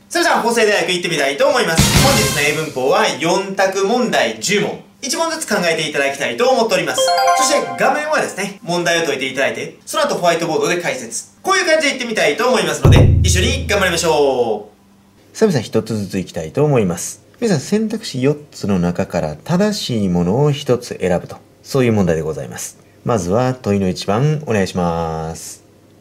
それじゃあ、法政大学行ってみたいと思います。本日の英文法は4択問題10問。1問ずつ考えていただきたいと思っております。そして画面はですね、問題を解いていただいて、その後ホワイトボードで解説。こういう感じで行ってみたいと思いますので、一緒に頑張りましょう。さあ皆さん一つずつ行きたいと思います。皆さん選択肢4つの中から正しいものを1つ選ぶと、そういう問題でございます。まずは問いの1番お願いします。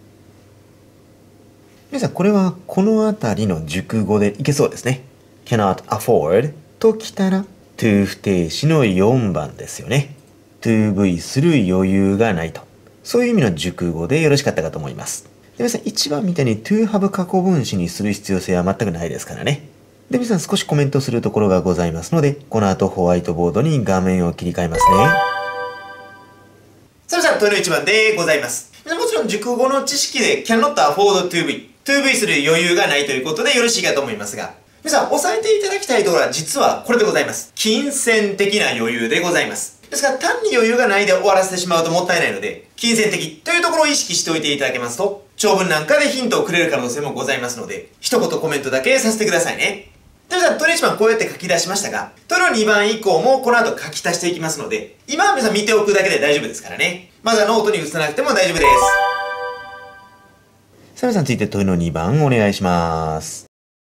皆さんこれはこの辺りの熟語でいけそうですね。cannot afford ときたら to 不定詞の4番ですよね。to be する余裕がないと。そういう意味の熟語でよろしかったかと思います。で皆さん1番みたいに to have 過去分詞にする必要性は全くないですからね。で皆さん少しコメントするところがございますので、この後ホワイトボードに画面を切り替えますね。さあ皆さん問いの1番でございます。もちろん熟語の知識で cannot afford to be。to be する余裕がないということでよろしいかと思いますが、皆さん押さえていただきたいところは実はこれでございます。金銭的な余裕でございます。ですから単に余裕がないで終わらせてしまうともったいないので、金銭的というところを意識しておいていただけますと、長文なんかでヒントをくれる可能性もございますので、一言コメントだけさせてくださいね。で皆さん、問いの1番こうやって書き出しましたが、問いの2番以降もこの後書き足していきますので、今は皆さん見ておくだけで大丈夫ですからね。まずはノートに移さなくても大丈夫です。さあ皆さん続いて問いの2番お願いします。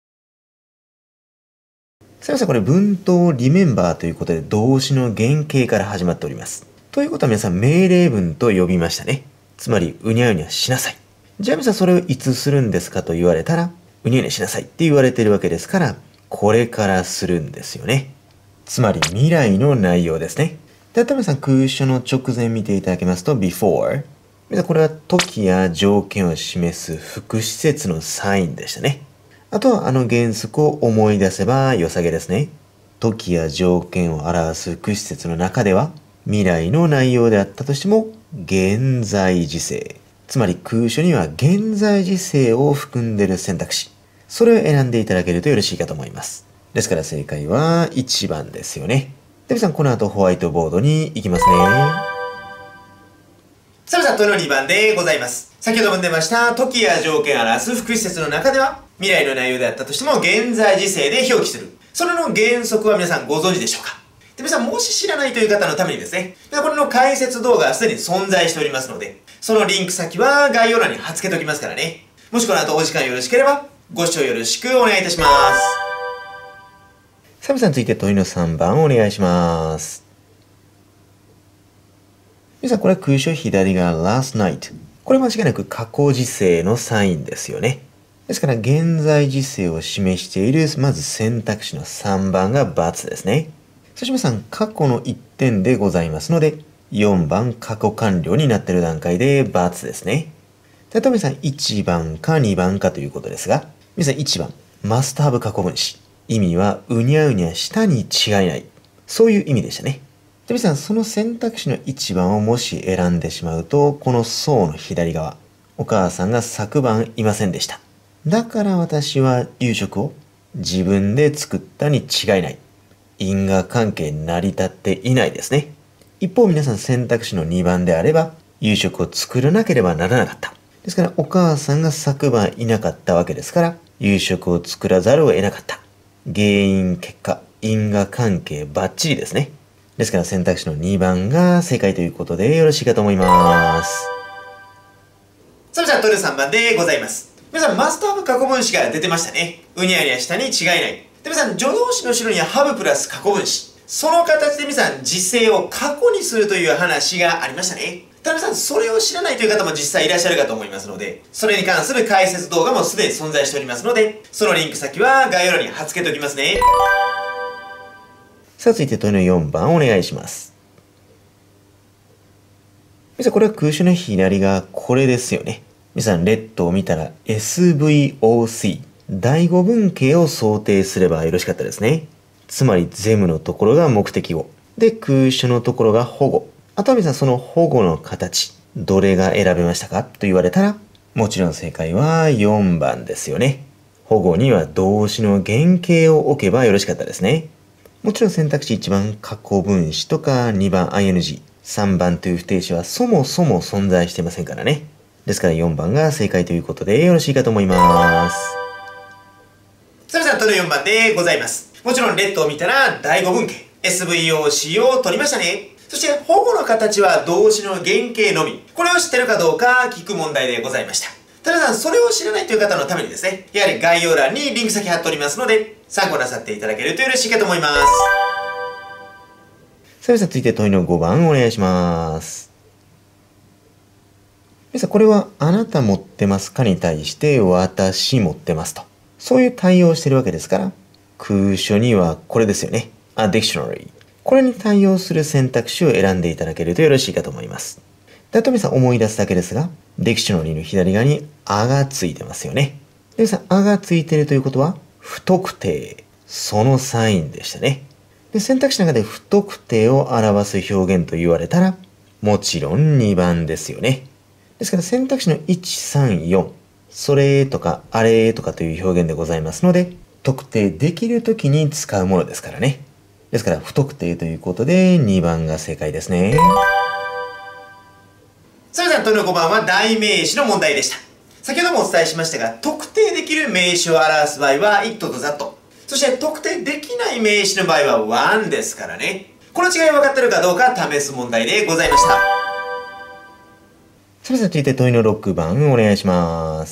さあ皆さんこれ文頭リメンバーということで動詞の原型から始まっております。ということは皆さん命令文と呼びましたね。つまりうにゃうにゃしなさい。じゃあ皆さんそれをいつするんですかと言われたらうにゃうにゃしなさいって言われてるわけですから、これからするんですよね。つまり未来の内容ですね。で、皆さん空所の直前見ていただけますと before。これは時や条件を示す副詞節のサインでしたね。あとは原則を思い出せば良さげですね。時や条件を表す副詞節の中では未来の内容であったとしても現在時制。つまり空所には現在時制を含んでいる選択肢。それを選んでいただけるとよろしいかと思います。ですから正解は1番ですよね。で皆さんこの後ホワイトボードに行きますね。さあ皆さん問いの2番でございます。先ほども出ました時や条件を表す副詞節の中では未来の内容であったとしても現在時制で表記する。それの原則は皆さんご存知でしょうか。で皆さんもし知らないという方のためにですね、これの解説動画はすでに存在しておりますので、そのリンク先は概要欄に貼っ付けておきますからね。もしこの後お時間よろしければご視聴よろしくお願いいたします。さあ皆さん続いて問いの3番お願いします。皆さんこれは空所左が last night。これ間違いなく過去時制のサインですよね。ですから現在時制を示しているまず選択肢の3番が×ですね。そして皆さん過去の1点でございますので4番過去完了になっている段階で×ですね。例えば皆さん1番か2番かということですが、皆さん1番 must have 過去分詞。意味はうにゃうにゃしたに違いない。そういう意味でしたね。で皆さんその選択肢の1番をもし選んでしまうと、この層の左側、お母さんが昨晩いませんでした。だから私は夕食を自分で作ったに違いない。因果関係成り立っていないですね。一方皆さん選択肢の2番であれば、夕食を作らなければならなかった。ですからお母さんが昨晩いなかったわけですから、夕食を作らざるを得なかった。原因、結果、因果関係バッチリですね。ですから選択肢の2番が正解ということでよろしいかと思います。それじゃあ問いの3番でございます。皆さんマストハブ過去分詞が出てましたね。うにゃうにゃしたに違いない。で皆さん助動詞の後ろにはハブプラス過去分詞。その形で皆さん時制を過去にするという話がありましたね。ただ皆さんそれを知らないという方も実際いらっしゃるかと思いますので、それに関する解説動画もすでに存在しておりますので、そのリンク先は概要欄に貼っ付けておきますね。さあ続いて問いの4番お願いします。皆さんこれは空所の左がこれですよね。皆さんレッドを見たら SVOC 第5文型を想定すればよろしかったですね。つまりゼムのところが目的語で空所のところが保護。あとは皆さんその保護の形どれが選べましたかと言われたら、もちろん正解は4番ですよね。保護には動詞の原型を置けばよろしかったですね。もちろん選択肢1番過去分詞とか2番 ing、3番という不定詞はそもそも存在していませんからね。ですから4番が正解ということでよろしいかと思います。そさん、問いの4番でございます。もちろん、レッドを見たら、第5文型。SVOC を取りましたね。そして、保護の形は動詞の原型のみ。これを知ってるかどうか聞く問題でございました。たださん、それを知らないという方のためにですね、やはり概要欄にリンク先貼っておりますので、参考なさっていただけると嬉しいかと思います。さあ、皆さん、続いて問いの5番お願いします。皆さん、これはあなた持ってますかに対して私持ってますと。そういう対応をしているわけですから、空書にはこれですよね。A dictionary。これに対応する選択肢を選んでいただけるとよろしいかと思います。で、あと皆さん思い出すだけですが、ディクショナリーの左側にあがついてますよね。で、皆さん、あがついているということは、不特定、そのサインでしたね。で、選択肢の中で不特定を表す表現と言われたら、もちろん2番ですよね。ですから選択肢の1、3、4、それとかあれとかという表現でございますので、特定できるときに使うものですからね。ですから不特定ということで2番が正解ですね。それでは問いの5番は代名詞の問題でした。先ほどもお伝えしましたが、特定できる名詞を表す場合は it と that。そして特定できない名詞の場合は one ですからね。この違い分かってるかどうか試す問題でございました。それでは続いて問いの6番お願いします。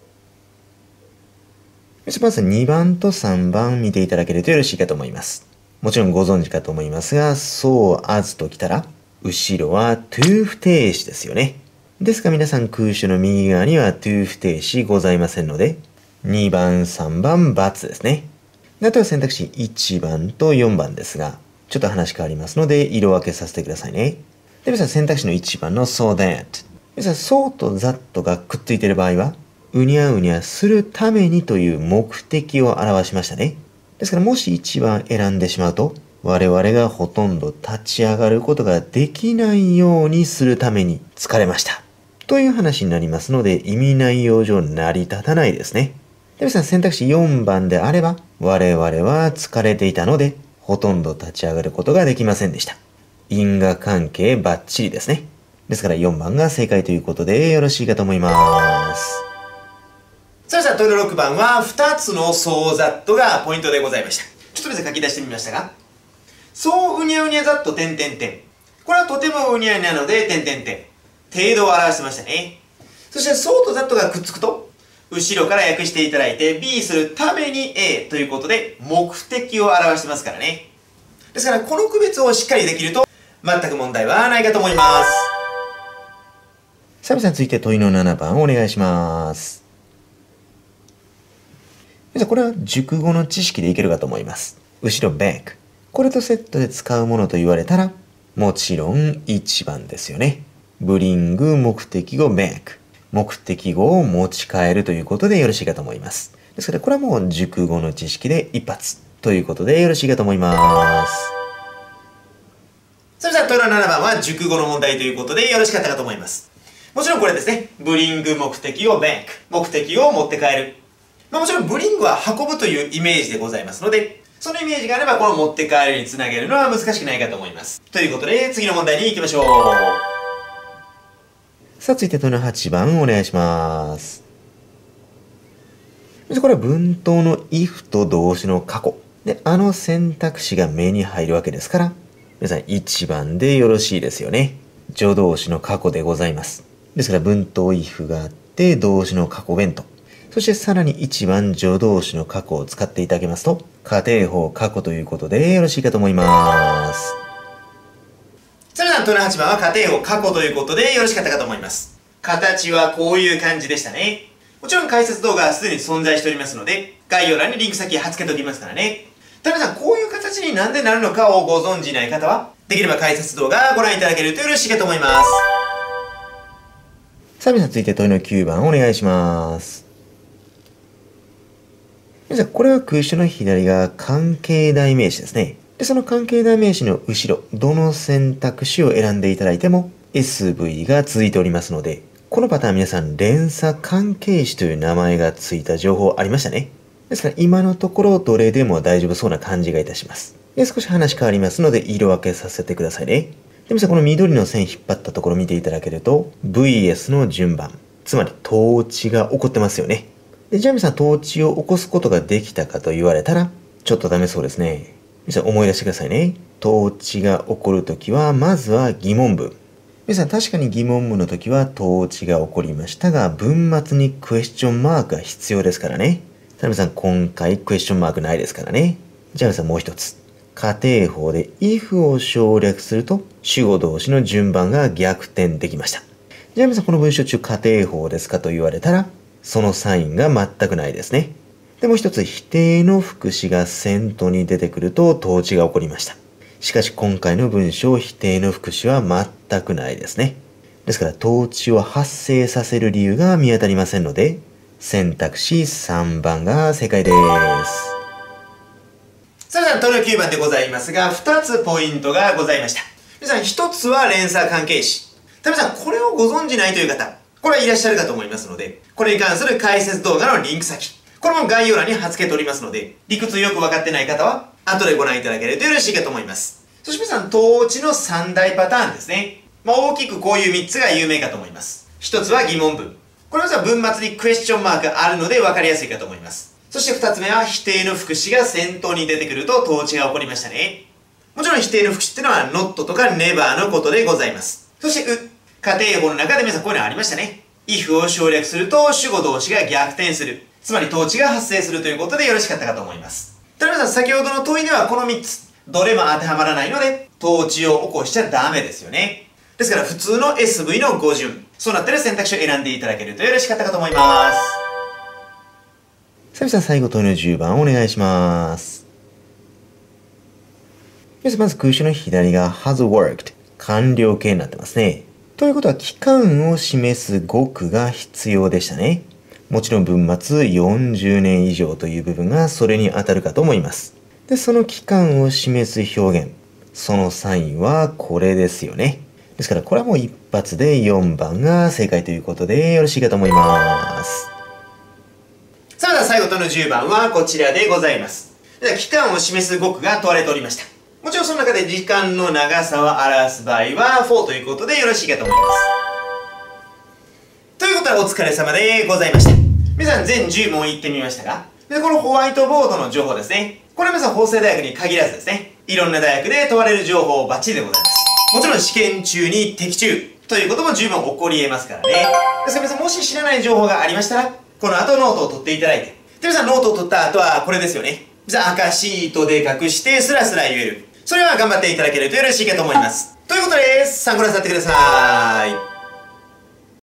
まず2番と3番見ていただけるとよろしいかと思います。もちろんご存知かと思いますが、so as ときたら、後ろは to 不定詞ですよね。ですが皆さん空書の右側には to 不定詞ございませんので、2番、3番、×ですね。あとは選択肢1番と4番ですが、ちょっと話変わりますので、色分けさせてくださいね。で、皆さん選択肢の1番の so that。皆さん so と that がくっついている場合は、うにゃうにゃするためにという目的を表しましたね。ですからもし1番選んでしまうと、我々がほとんど立ち上がることができないようにするために疲れました。という話になりますので、意味内容上成り立たないですね。で、皆さん選択肢4番であれば、我々は疲れていたので、ほとんど立ち上がることができませんでした。因果関係バッチリですね。ですから4番が正解ということでよろしいかと思います。さあ、問いの6番は2つのそうざっとがポイントでございました。ちょっと皆さん書き出してみましたが、そううにゃうにゃざっと点々点。これはとてもうにゃうにゃなので点々点。程度を表してましたね。そしてそうとざっとがくっつくと、後ろから訳していただいて B するために A ということで目的を表してますからね。ですからこの区別をしっかりできると全く問題はないかと思います。さあ皆さん続いて問いの7番お願いします。これは熟語の知識でいけるかと思います。後ろ back。これとセットで使うものと言われたら、もちろん1番ですよね。bring 目的語 back。目的語を持ち帰るということでよろしいかと思います。ですからこれはもう熟語の知識で一発ということでよろしいかと思います。それじゃあ問いの7番は熟語の問題ということでよろしかったかと思います。もちろんこれですね。bring 目的語 back。目的語を持って帰る。もちろんブリングは運ぶというイメージでございますので、そのイメージがあればこの持って帰るにつなげるのは難しくないかと思います。ということで次の問題に行きましょう。さあ続いて問いの8番お願いします。これは文頭の if と動詞の過去。で、あの選択肢が目に入るわけですから、皆さん1番でよろしいですよね。助動詞の過去でございます。ですから文頭 if があって動詞の過去弁と。そしてさらに1番助動詞の過去を使っていただけますと、仮定法過去ということでよろしいかと思います。それでは問いの8番は仮定法過去ということでよろしかったかと思います。形はこういう感じでしたね。もちろん解説動画はすでに存在しておりますので、概要欄にリンク先貼っ付けておきますからね。ただ皆さん、こういう形になんでなるのかをご存じない方は、できれば解説動画をご覧いただけるとよろしいかと思います。さあ皆さん続いて問いの9番お願いします。これは空書の左が関係代名詞ですね。で、その関係代名詞の後ろ、どの選択肢を選んでいただいても SV が続いておりますので、このパターン皆さん連鎖関係詞という名前がついた情報ありましたね。ですから今のところどれでも大丈夫そうな感じがいたします。で、少し話変わりますので色分けさせてくださいね。で、皆さんこの緑の線引っ張ったところ見ていただけると VS の順番、つまり統治が起こってますよね。 で、じゃあ皆さん、統治を起こすことができたかと言われたら、ちょっとダメそうですね。皆さん思い出してくださいね。統治が起こるときは、まずは疑問文。皆さん確かに疑問文のときは統治が起こりましたが、文末にクエスチョンマークが必要ですからね。ただ皆さん今回クエスチョンマークないですからね。じゃあ皆さんもう一つ。仮定法で if を省略すると主語動詞の順番が逆転できました。じゃあ皆さんこの文章中仮定法ですかと言われたら、そのサインが全くないですね。でもう一つ否定の副詞が先頭に出てくると統治が起こりました。しかし今回の文章否定の副詞は全くないですね。ですから統治を発生させる理由が見当たりませんので、選択肢3番が正解です。さあ、問いの9番でございますが、2つポイントがございました。皆さん、1つは連鎖関係詞。皆さん、これをご存じないという方、これはいらっしゃるかと思いますので、これに関する解説動画のリンク先、これも概要欄に貼っ付けておりますので、理屈よくわかってない方は、後でご覧いただけるとよろしいかと思います。そして皆さん、統治の3大パターンですね。大きくこういう3つが有名かと思います。1つは疑問文。これは文末にクエスチョンマークがあるので分かりやすいかと思います。そして2つ目は否定の副詞が先頭に出てくると統治が起こりましたね。もちろん否定の副詞っていうのは not とか never のことでございます。そして仮定法の中で皆さんこういうのありましたね。if を省略すると主語動詞が逆転する。つまり統治が発生するということでよろしかったかと思います。ただ皆さん先ほどの問いではこの3つ、どれも当てはまらないので、統治を起こしちゃダメですよね。ですから普通の SV の語順、そうなったら選択肢を選んでいただけるとよろしかったかと思います。さあ皆さん最後問いの10番お願いします。まず空詞の左が has worked 完了形になってますね。ということは期間を示す語句が必要でしたね。もちろん文末40年以上という部分がそれに当たるかと思います。で、その期間を示す表現、そのサインはこれですよね。ですからこれはもう一発で4番が正解ということでよろしいかと思います。さあ、では最後との10番はこちらでございます。では期間を示す語句が問われておりました。もちろんその中で時間の長さを表す場合は for ということでよろしいかと思います。ということでお疲れ様でございました。皆さん全10問言ってみましたが、でこのホワイトボードの情報ですね。これは皆さん法政大学に限らずですね、いろんな大学で問われる情報バッチリでございます。もちろん試験中に的中ということも十分起こり得ますからね。ですから皆さんもし知らない情報がありましたら、この後ノートを取っていただいて、で皆さんノートを取った後はこれですよね。皆さん赤シートで隠してスラスラ言える。それは頑張っていただけるとよろしいかと思います。ということで、参考なさってください。